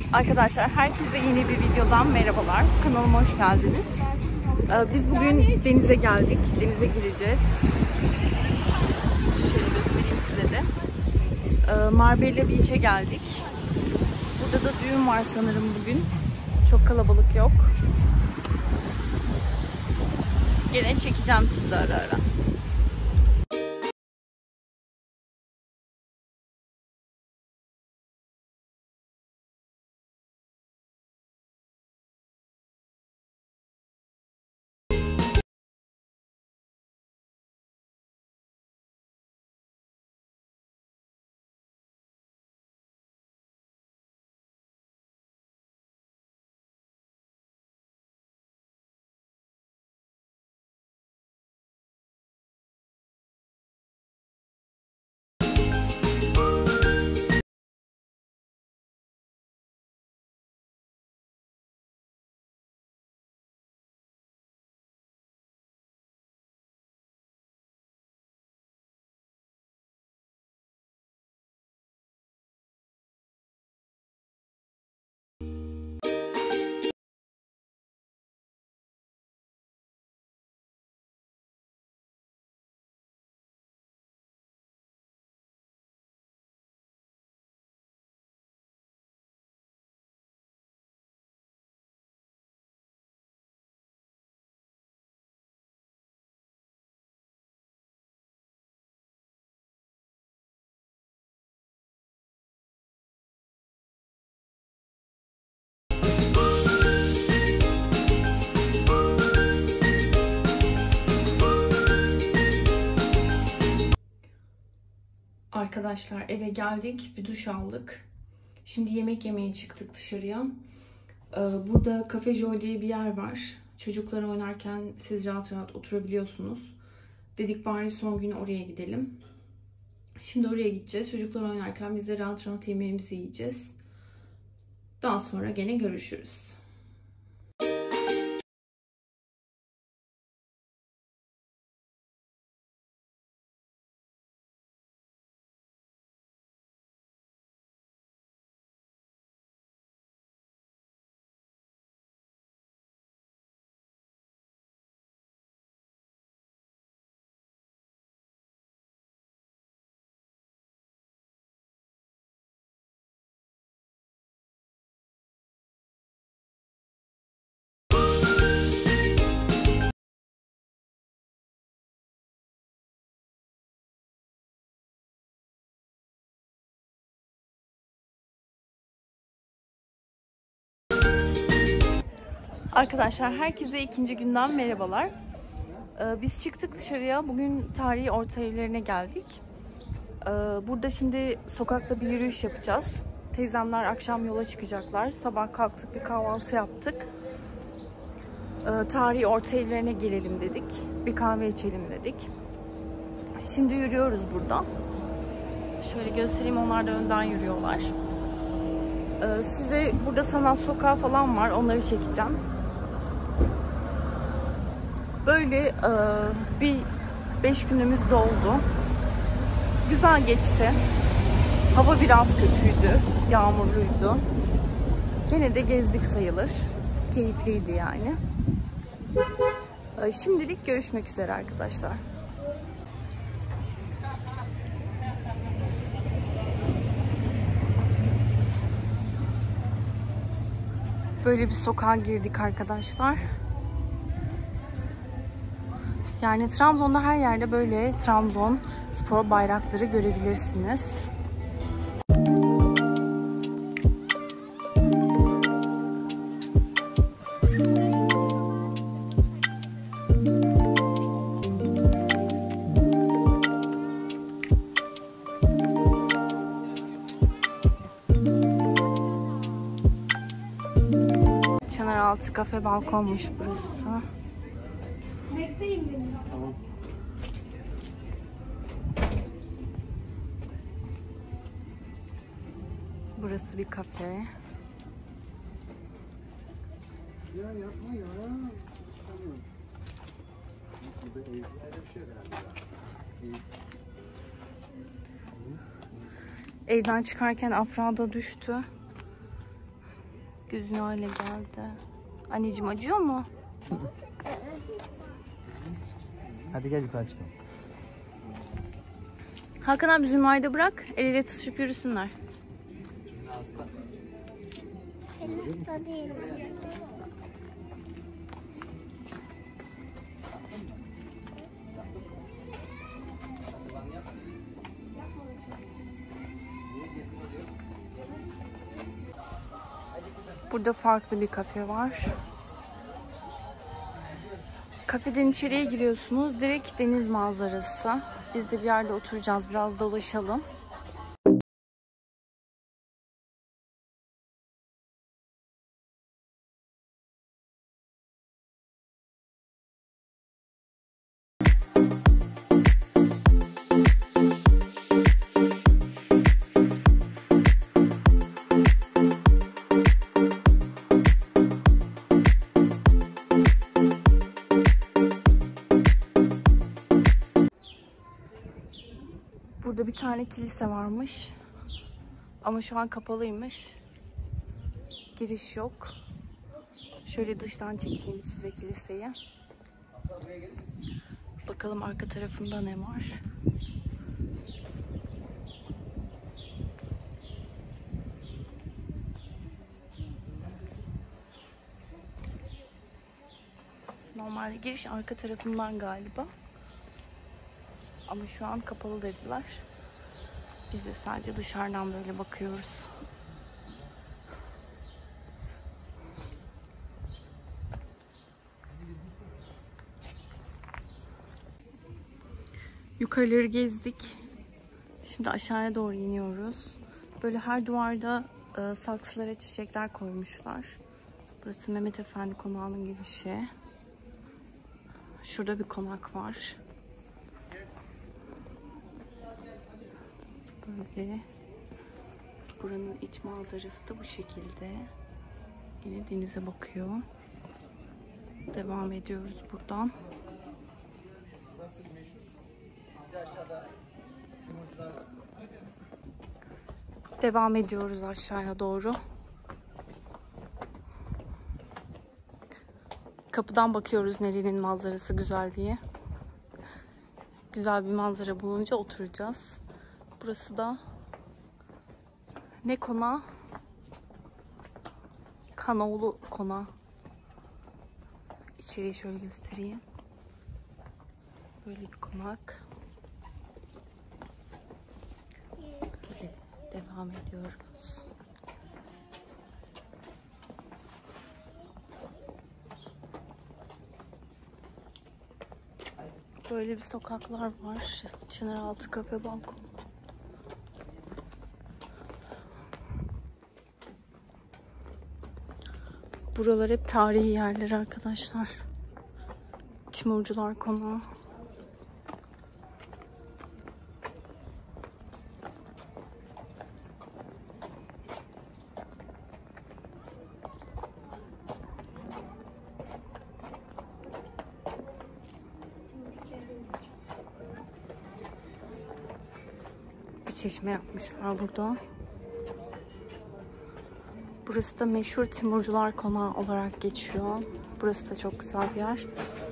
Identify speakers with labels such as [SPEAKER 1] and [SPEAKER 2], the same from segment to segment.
[SPEAKER 1] Arkadaşlar herkese yeni bir videodan merhabalar. Kanalıma hoş geldiniz. Biz bugün denize geldik. Denize gireceğiz. Şöyle göstereyim size de. Marbella Beach'e geldik. Burada da düğün var sanırım bugün. Çok kalabalık yok. Gene çekeceğim sizi ara ara. Arkadaşlar eve geldik, bir duş aldık. Şimdi yemek yemeye çıktık dışarıya. Burada Cafe Joy diye bir yer var. Çocuklar oynarken siz rahat rahat oturabiliyorsunuz. Dedik bari son gün oraya gidelim. Şimdi oraya gideceğiz. Çocuklar oynarken biz de rahat rahat yemeğimizi yiyeceğiz. Daha sonra gene görüşürüz. Arkadaşlar herkese ikinci günden merhabalar. Biz çıktık dışarıya. Bugün tarihi orta evlerine geldik. Burada şimdi sokakta bir yürüyüş yapacağız. Teyzemler akşam yola çıkacaklar. Sabah kalktık, bir kahvaltı yaptık. Tarihi orta evlerine gelelim dedik. Bir kahve içelim dedik. Şimdi yürüyoruz burada. Şöyle göstereyim, onlar da önden yürüyorlar. Size burada sanat sokağı falan var. Onları çekeceğim. Böyle bir 5 günümüz doldu. Güzel geçti. Hava biraz kötüydü. Yağmurluydu. Gene de gezdik sayılır. Keyifliydi yani. Şimdilik görüşmek üzere arkadaşlar. Böyle bir sokağa girdik arkadaşlar. Yani Trabzon'da her yerde böyle Trabzonspor bayrakları görebilirsiniz. Çınaraltı kafe balkonmuş burası.
[SPEAKER 2] Bekleyin beni.
[SPEAKER 3] Tamam.
[SPEAKER 1] Burası bir kafe.
[SPEAKER 3] Ya yapma ya. Tamam. Burada evlerde bir şey herhalde.
[SPEAKER 1] Evden çıkarken Afra da düştü. Gözüne öyle geldi. Anneciğim acıyor mu?
[SPEAKER 3] Hadi gel yukarı çıkalım.
[SPEAKER 1] Hakan abi Zümra'yı da bırak. El ele tutuşup yürüsünler.
[SPEAKER 2] Hasta değil.
[SPEAKER 1] Burada farklı bir kafe var. Kafeden içeriye giriyorsunuz. Direkt deniz manzarası. Biz de bir yerde oturacağız. Biraz dolaşalım. Burada bir tane kilise varmış. Ama şu an kapalıymış. Giriş yok. Şöyle dıştan çekeyim size kiliseyi. Bakalım arka tarafında ne var. Normalde giriş arka tarafından galiba. Ama şu an kapalı dediler. Biz de sadece dışarıdan böyle bakıyoruz. Yukarıları gezdik. Şimdi aşağıya doğru iniyoruz. Böyle her duvarda saksılara çiçekler koymuşlar. Burası Mehmet Efendi Konağı'nın girişi. Şurada bir konak var. Böyle. Buranın iç manzarası da bu şekilde. Yine denize bakıyor. Devam ediyoruz buradan. Devam ediyoruz aşağıya doğru. Kapıdan bakıyoruz nerenin manzarası güzel diye. Güzel bir manzara bulunca oturacağız. Burası da ne konağı? Kanoğlu konağı. İçeriği şöyle göstereyim. Böyle bir konak. Böyle devam ediyoruz. Böyle bir sokaklar var. Çınaraltı kafe balkon. Buralar hep tarihi yerler arkadaşlar. Timurcular Konağı. Bir çeşme yapmışlar burada. Burası da meşhur Timurcular Konağı olarak geçiyor. Burası da çok güzel bir yer.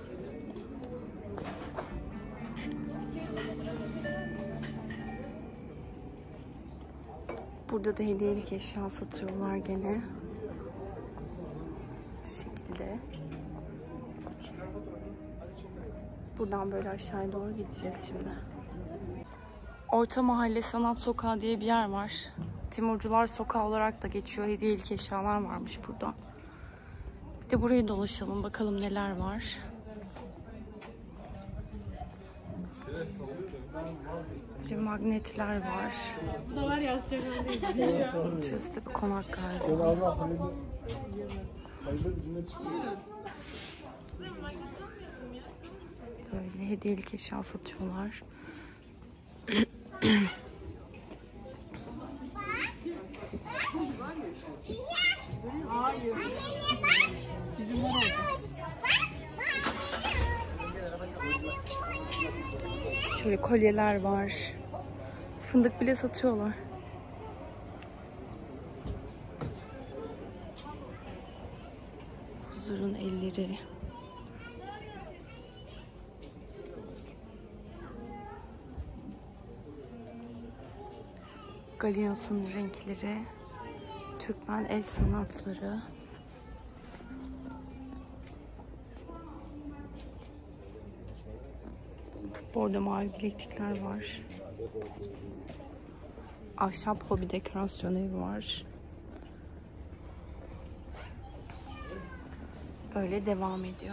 [SPEAKER 1] Burada da hediyelik eşya satıyorlar gene. Bu şekilde. Buradan böyle aşağıya doğru gideceğiz şimdi. Orta Mahalle Sanat Sokağı diye bir yer var. Timurcular Sokağı olarak da geçiyor. Hediyelik eşyalar varmış burada. Bir de burayı dolaşalım. Bakalım neler var. Böyle magnetler var.
[SPEAKER 2] Var ya
[SPEAKER 1] Şurası da bir konak galiba. Böyle hediyelik eşya satıyorlar. Şöyle kolyeler var. Fındık bile satıyorlar. dinozorun elleri. Galyons'un renkleri. Türkmen el sanatları. Orada mavi bileklikler var. Ahşap hobi dekorasyon evi var. Böyle devam ediyor.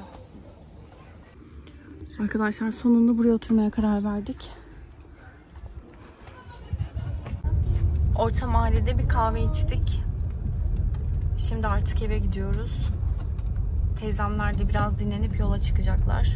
[SPEAKER 1] Arkadaşlar sonunda buraya oturmaya karar verdik. Orta mahallede bir kahve içtik. Şimdi artık eve gidiyoruz. Teyzemler de biraz dinlenip yola çıkacaklar.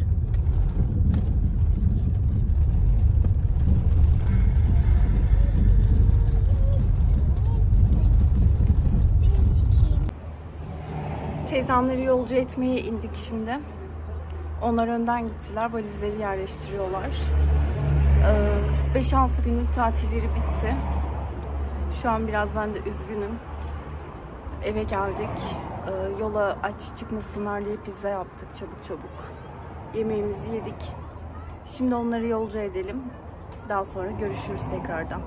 [SPEAKER 1] Teyzemleri yolcu etmeye indik şimdi. Onlar önden gittiler. Valizleri yerleştiriyorlar. 5-6 günlük tatilleri bitti. Şu an biraz ben de üzgünüm. Eve geldik. Yola aç çıkmasınlar diye pizza yaptık çabuk çabuk. Yemeğimizi yedik. Şimdi onları yolcu edelim. Daha sonra görüşürüz tekrardan.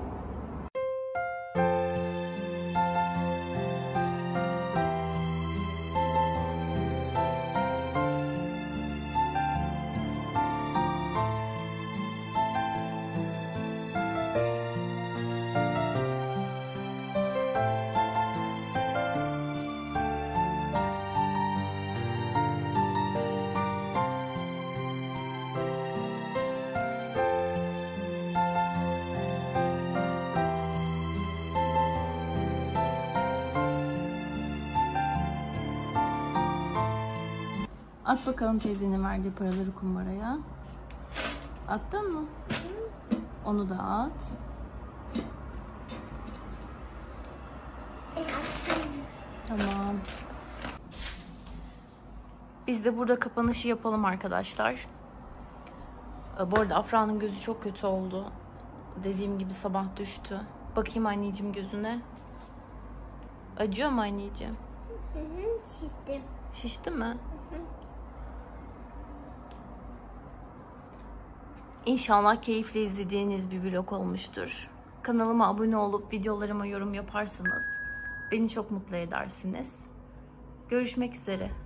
[SPEAKER 1] At bakalım teyzenin verdiği paraları kumbaraya. Attın mı? Onu da at. Tamam. Biz de burada kapanışı yapalım arkadaşlar. Bu arada Afra'nın gözü çok kötü oldu. Dediğim gibi sabah düştü. Bakayım anneciğim gözüne. Acıyor mu anneciğim?
[SPEAKER 2] Şişti.
[SPEAKER 1] Şişti mi? İnşallah keyifle izlediğiniz bir vlog olmuştur. Kanalıma abone olup videolarıma yorum yaparsanız beni çok mutlu edersiniz. Görüşmek üzere.